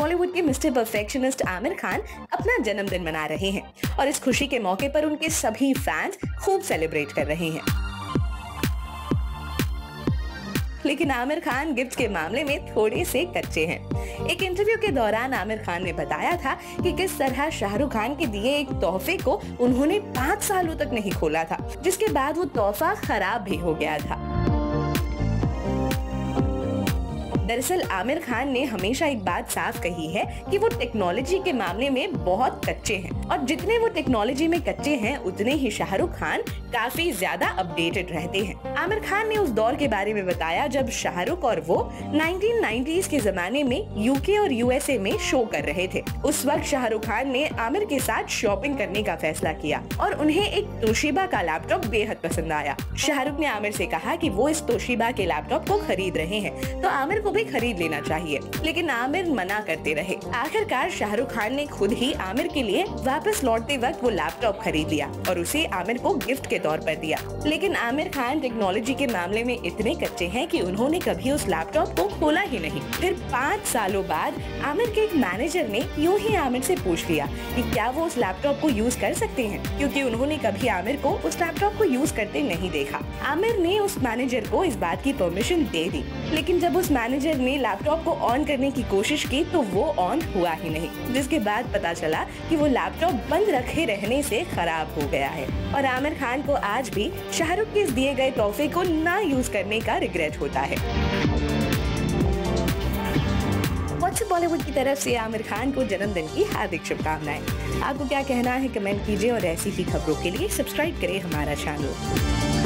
बॉलीवुड के mister perfectionist Aamir Khan अपना जन्मदिन मना रहे हैं और इस खुशी के मौके पर उनके सभी फैंस खूब सेलिब्रेट कर रहे हैं। लेकिन आमिर खान गिफ्ट के मामले में थोड़े से कच्चे हैं। एक इंटरव्यू के दौरान आमिर खान ने बताया था कि किस तरह शाहरुख खान के दिए एक तोहफे को उन्होंने 5 सालों तक नहीं खोला था, जिसके बाद वो तोहफा खराब भी हो गया था। दरअसल आमिर खान ने हमेशा एक बात साफ कही है कि वो टेक्नोलॉजी के मामले में बहुत कच्चे हैं और जितने वो टेक्नोलॉजी में कच्चे हैं उतने ही शाहरुख खान काफी ज्यादा अपडेटेड रहते हैं। आमिर खान ने उस दौर के बारे में बताया जब शाहरुख और वो 1990s के जमाने में यूके और यूएसए में शो कर रहे थे। उस वक्त शाहरुख खान ने आमिर के साथ शॉपिंग करने का फैसला किया और उन्हें एक तोशिबा का लैपटॉप बेहद पसंद आया। शाहरुख ने आमिर से कहा कि वो इस तोशिबा के लैपटॉप को खरीद रहे हैं तो आमिर को भी खरीद लेना चाहिए, लेकिन आमिर मना करते रहे। आखिरकार शाहरुख खान ने खुद ही आमिर के लिए वापस लौटते वक्त वो लैपटॉप खरीद लिया और उसे आमिर को गिफ्ट के तौर पर दिया। लेकिन आमिर खान टेक्नोलॉजी के मामले में इतने कच्चे हैं कि उन्होंने कभी उस लैपटॉप को खोला ही नहीं। फिर 5 सालों बाद आमिर के एक मैनेजर ने यूं ही आमिर से पूछ लिया कि क्या वो उस लैपटॉप को यूज कर सकते हैं, क्योंकि उन्होंने कभी आमिर को उस लैपटॉप को यूज करते नहीं देखा। आमिर ने उस मैनेजर को इस बात की परमिशन दे दी, लेकिन जब उस मैनेजर ने लैपटॉप को ऑन करने की कोशिश की तो वो ऑन हुआ ही नहीं, जिसके बाद पता चला कि वो लैपटॉप बंद रखे रहने से खराब हो गया है। और आमिर खान को आज भी शाहरुख के इस दिए गए तोहफे को ना यूज करने का रिग्रेट होता है। व्हाट्सएप बॉलीवुड की तरफ से आमिर खान को जन्मदिन की हार्दिक शुभकामनाएं। आपको क्या कहना है कमेंट कीजिए और ऐसी ही खबरों के लिए सब्सक्राइब करें हमारा चैनल।